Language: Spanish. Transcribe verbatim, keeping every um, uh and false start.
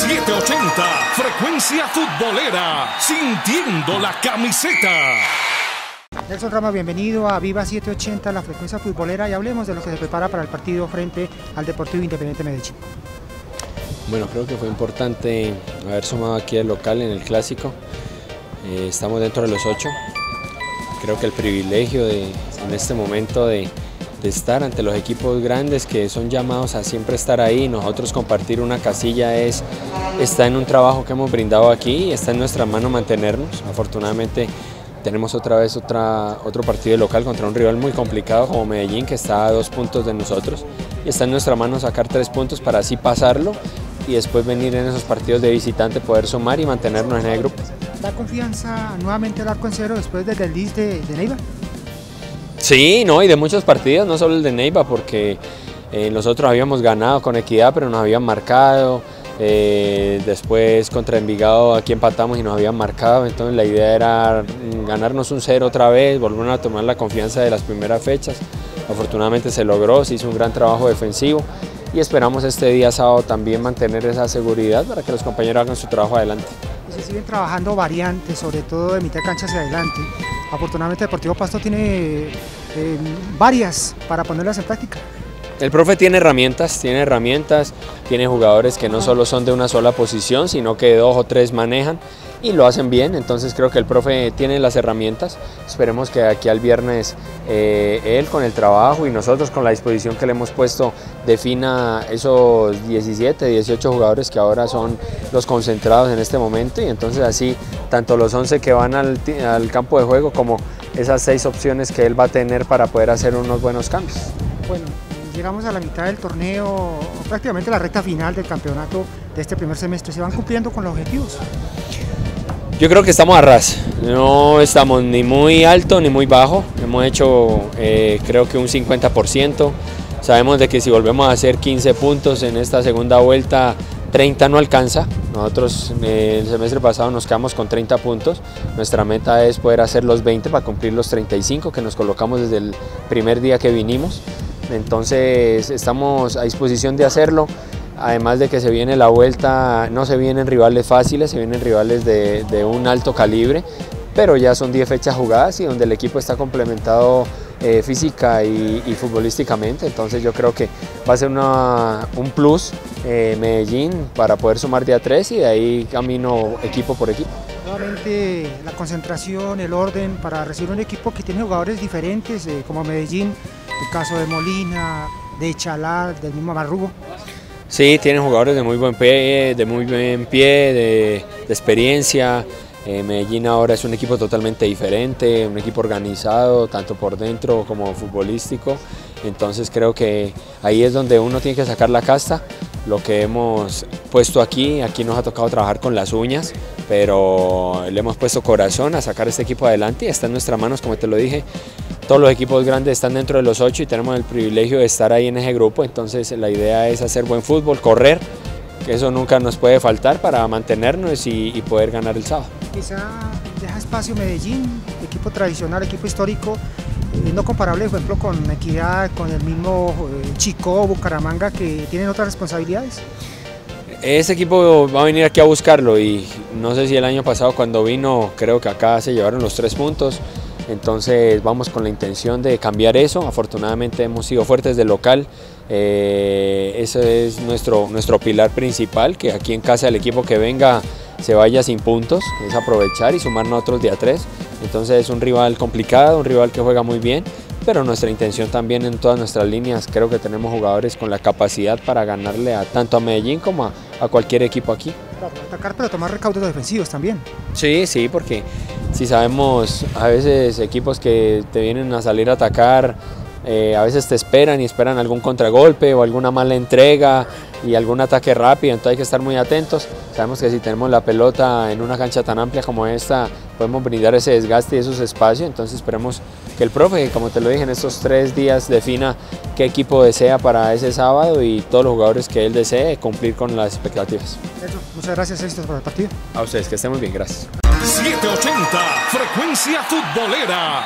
setecientos ochenta, frecuencia futbolera, sintiendo la camiseta. Nelson Rama, bienvenido a Viva setecientos ochenta, la frecuencia futbolera, y hablemos de lo que se prepara para el partido frente al Deportivo Independiente Medellín. Bueno, creo que fue importante haber sumado aquí el local en el clásico. Eh, estamos dentro de los ocho. Creo que el privilegio de, en este momento de, de estar ante los equipos grandes que son llamados a siempre estar ahí, nosotros compartir una casilla es, está en un trabajo que hemos brindado aquí y está en nuestra mano mantenernos. Afortunadamente tenemos otra vez otra, otro partido local contra un rival muy complicado como Medellín, que está a dos puntos de nosotros, y está en nuestra mano sacar tres puntos para así pasarlo y después venir en esos partidos de visitante, poder sumar y mantenernos en el grupo. ¿Da confianza nuevamente el arco en cero después del desliz de, de Neiva? Sí, no, y de muchos partidos, no solo el de Neiva, porque eh, nosotros habíamos ganado con Equidad, pero nos habían marcado. Eh, después contra Envigado aquí empatamos y nos habían marcado, entonces la idea era ganarnos un cero otra vez, volver a tomar la confianza de las primeras fechas. Afortunadamente se logró, se hizo un gran trabajo defensivo y esperamos este día sábado también mantener esa seguridad para que los compañeros hagan su trabajo adelante. Y se siguen trabajando variantes, sobre todo de mitad de cancha hacia adelante. Afortunadamente Deportivo Pasto tiene eh, varias para ponerlas en práctica. El profe tiene herramientas, tiene herramientas, tiene jugadores que no solo son de una sola posición, sino que dos o tres manejan y lo hacen bien, entonces creo que el profe tiene las herramientas. Esperemos que aquí al viernes eh, él con el trabajo y nosotros con la disposición que le hemos puesto defina esos diecisiete, dieciocho jugadores que ahora son los concentrados en este momento, y entonces así tanto los once que van al, al campo de juego como esas seis opciones que él va a tener para poder hacer unos buenos cambios. Bueno, llegamos a la mitad del torneo, prácticamente la recta final del campeonato de este primer semestre. ¿Se van cumpliendo con los objetivos? Yo creo que estamos a ras, no estamos ni muy alto ni muy bajo, hemos hecho eh, creo que un cincuenta por ciento, sabemos de que si volvemos a hacer quince puntos en esta segunda vuelta, treinta no alcanza. Nosotros eh, el semestre pasado nos quedamos con treinta puntos, nuestra meta es poder hacer los veinte para cumplir los treinta y cinco que nos colocamos desde el primer día que vinimos. Entonces estamos a disposición de hacerlo, además de que se viene la vuelta, no se vienen rivales fáciles, se vienen rivales de, de un alto calibre, pero ya son diez fechas jugadas y donde el equipo está complementado eh, física y, y futbolísticamente, entonces yo creo que va a ser una, un plus eh, Medellín para poder sumar de a tres y de ahí camino equipo por equipo. Nuevamente la concentración, el orden para recibir un equipo que tiene jugadores diferentes eh, como Medellín, el caso de Molina, de Chalá, del mismo Marrugo. Sí, tienen jugadores de muy buen pie, de muy buen pie, de, de experiencia. Eh, Medellín ahora es un equipo totalmente diferente, un equipo organizado, tanto por dentro como futbolístico. Entonces creo que ahí es donde uno tiene que sacar la casta. Lo que hemos puesto aquí, aquí nos ha tocado trabajar con las uñas, pero le hemos puesto corazón a sacar este equipo adelante y está en nuestras manos, como te lo dije. Todos los equipos grandes están dentro de los ocho y tenemos el privilegio de estar ahí en ese grupo, entonces la idea es hacer buen fútbol, correr, que eso nunca nos puede faltar para mantenernos y, y poder ganar el sábado. Quizá deja espacio Medellín, equipo tradicional, equipo histórico, eh, no comparable, por ejemplo, con Equidad, con el mismo eh, Chicó, Bucaramanga, que tienen otras responsabilidades. Ese equipo va a venir aquí a buscarlo y no sé si el año pasado cuando vino, creo que acá se llevaron los tres puntos. Entonces vamos con la intención de cambiar eso. Afortunadamente hemos sido fuertes de local, eh, ese es nuestro, nuestro pilar principal, que aquí en casa el equipo que venga se vaya sin puntos, es aprovechar y sumarnos otros de a tres. Entonces es un rival complicado, un rival que juega muy bien, pero nuestra intención también en todas nuestras líneas, creo que tenemos jugadores con la capacidad para ganarle a, tanto a Medellín como a, a cualquier equipo aquí. Para atacar, pero tomar recaudos defensivos también. Sí, sí, porque si sabemos a veces equipos que te vienen a salir a atacar, eh, a veces te esperan y esperan algún contragolpe o alguna mala entrega y algún ataque rápido, entonces hay que estar muy atentos. Sabemos que si tenemos la pelota en una cancha tan amplia como esta, podemos brindar ese desgaste y esos espacios, entonces esperemos que el profe, como te lo dije, en estos tres días defina qué equipo desea para ese sábado y todos los jugadores que él desee cumplir con las expectativas. Eso, muchas gracias, éxitos por el partido. A ustedes, que estén muy bien, gracias. setecientos ochenta, frecuencia futbolera.